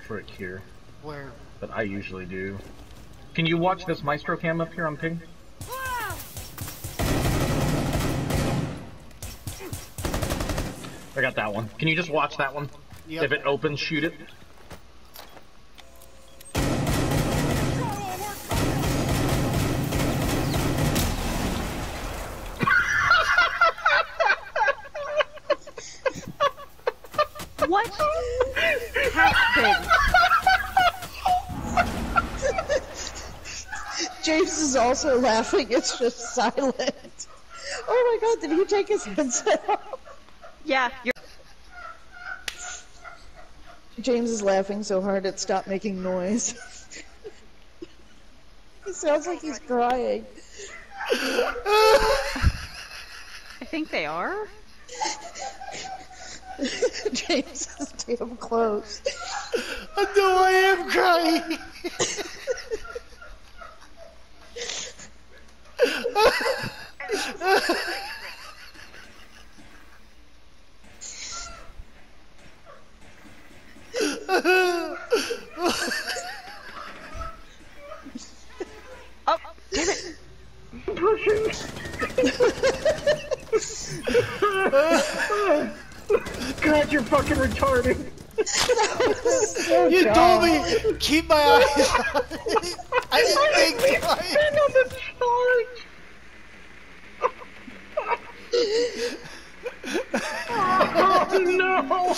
for it here. Where? But I usually do. Can you watch this Maestro cam up here on ping? I got that one. Can you just watch that one? Yep. If it opens, shoot it. What happened? James is also laughing, it's just silent. Oh my god, did he take his headset off? Yeah, you're James is laughing so hard it stopped making noise. He sounds like he's crying. I think they are. James is damn close. No, I am crying. Oh, damn it! God, you're fucking retarded. You told me keep my eyes on it. I didn't think twice. On the charge. Oh no!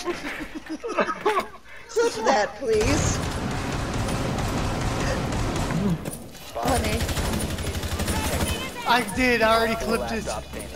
Clip that, please. Honey. I did. I already clipped it.